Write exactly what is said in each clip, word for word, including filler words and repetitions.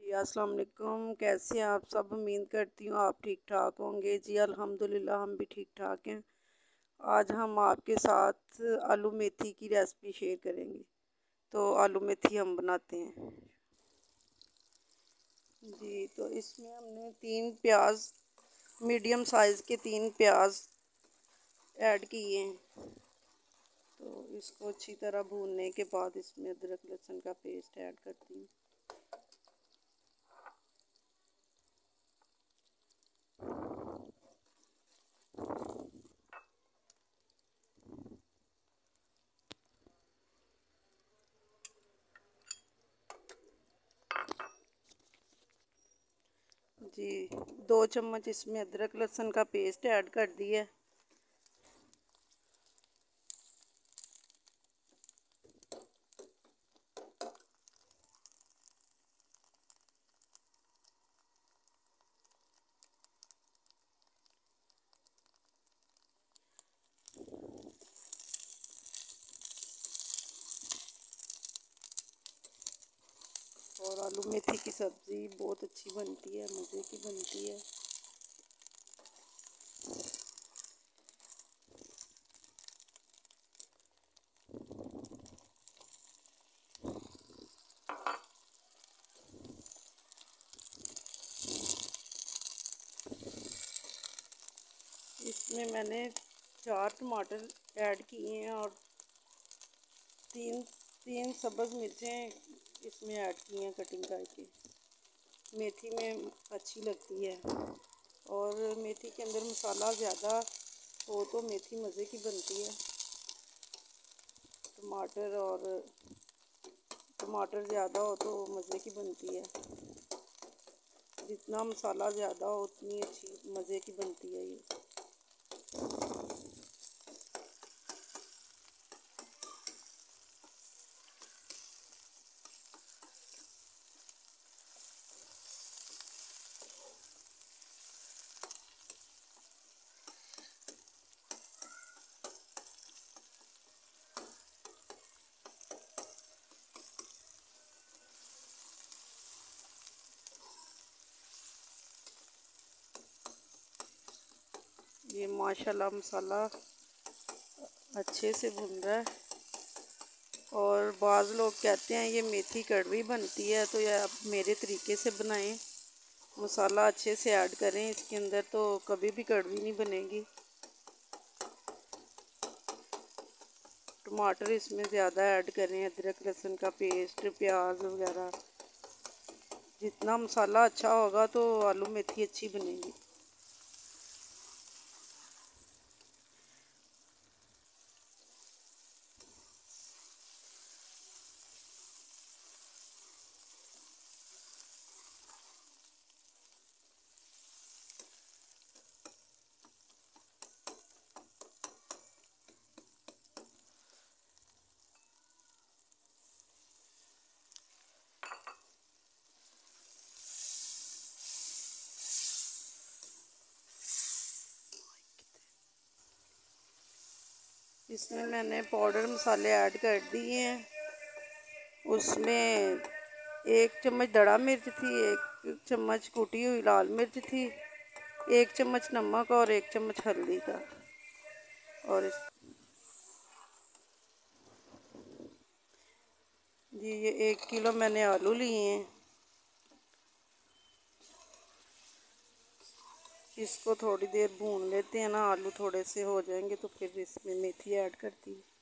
जी अस्सलाम वालेकुम। कैसे हैं आप सब? उम्मीद करती हूँ आप ठीक ठाक होंगे। जी अल्हम्दुलिल्लाह हम भी ठीक ठाक हैं। आज हम आपके साथ आलू मेथी की रेसिपी शेयर करेंगे। तो आलू मेथी हम बनाते हैं जी। तो इसमें हमने तीन प्याज, मीडियम साइज़ के तीन प्याज ऐड किए हैं। तो इसको अच्छी तरह भूनने के बाद इसमें अदरक लहसुन का पेस्ट ऐड करती हूँ। जी दो चम्मच इसमें अदरक लहसुन का पेस्ट ऐड कर दिया। और आलू मेथी की सब्ज़ी बहुत अच्छी बनती है, मज़े की बनती है। इसमें मैंने चार टमाटर ऐड किए हैं और तीन तीन सब्ज़ मिर्चें इसमें ऐड की हैं कटिंग करके। मेथी में अच्छी लगती है और मेथी के अंदर मसाला ज़्यादा हो तो मेथी मज़े की बनती है। टमाटर और टमाटर ज़्यादा हो तो मज़े की बनती है। जितना मसाला ज़्यादा हो उतनी अच्छी मज़े की बनती है ये। ये माशाल्लाह मसाला अच्छे से भुन रहा है। और बाज़ लोग कहते हैं ये मेथी कड़वी बनती है, तो ये आप मेरे तरीके से बनाएं। मसाला अच्छे से ऐड करें इसके अंदर, तो कभी भी कड़वी नहीं बनेगी। टमाटर इसमें ज़्यादा ऐड करें, अदरक लहसुन का पेस्ट, प्याज वगैरह। जितना मसाला अच्छा होगा तो आलू मेथी अच्छी बनेगी। इसमें मैंने पाउडर मसाले ऐड कर दिए हैं। उसमें एक चम्मच दड़ा मिर्च थी, एक चम्मच कुटी हुई लाल मिर्च थी, एक चम्मच नमक और एक चम्मच हल्दी का। और इस जी ये एक किलो मैंने आलू लिए हैं। इसको थोड़ी देर भून लेते हैं ना, आलू थोड़े से हो जाएंगे तो फिर इसमें मेथी ऐड करती हूँ।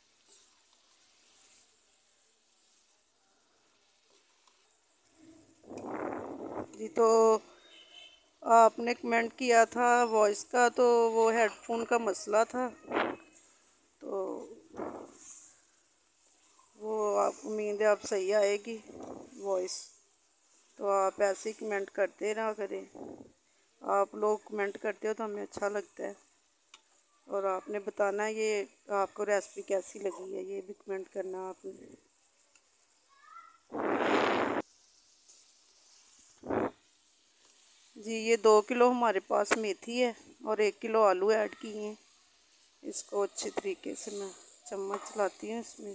जी तो आपने कमेंट किया था वॉइस का, तो वो हेडफोन का मसला था, तो वो आप उम्मीद है आप सही आएगी वॉइस। तो आप ऐसे ही कमेंट करते रहा करें। आप लोग कमेंट करते हो तो हमें अच्छा लगता है। और आपने बताना ये आपको रेसिपी कैसी लगी है, ये भी कमेंट करना आपने। जी ये दो किलो हमारे पास मेथी है और एक किलो आलू ऐड किए हैं। इसको अच्छे तरीके से मैं चम्मच चलाती हूँ इसमें।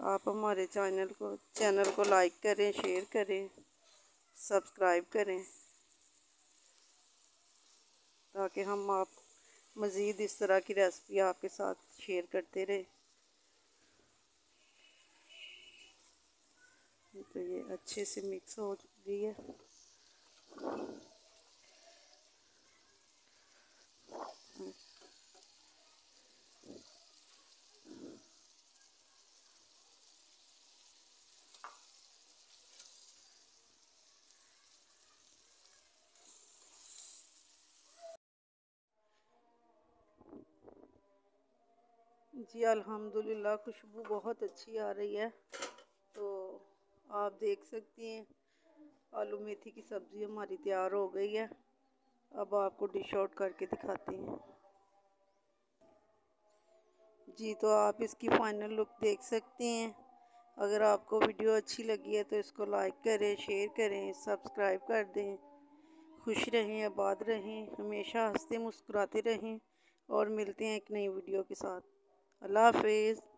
आप हमारे चैनल को चैनल को लाइक करें, शेयर करें, सब्सक्राइब करें, ताकि हम आप मज़ीद इस तरह की रेसिपी आपके साथ शेयर करते रहें। तो ये अच्छे से मिक्स हो रही है। जी अल्हम्दुलिल्लाह खुशबू बहुत अच्छी आ रही है। तो आप देख सकती हैं आलू मेथी की सब्ज़ी हमारी तैयार हो गई है। अब आपको डिश आउट करके दिखाते हैं। जी तो आप इसकी फाइनल लुक देख सकते हैं। अगर आपको वीडियो अच्छी लगी है तो इसको लाइक करें, शेयर करें, सब्सक्राइब कर दें। खुश रहें, आबाद रहें, हमेशा हंसते मुस्कुराते रहें और मिलते हैं एक नई वीडियो के साथ। अल्लाह हाफिज़।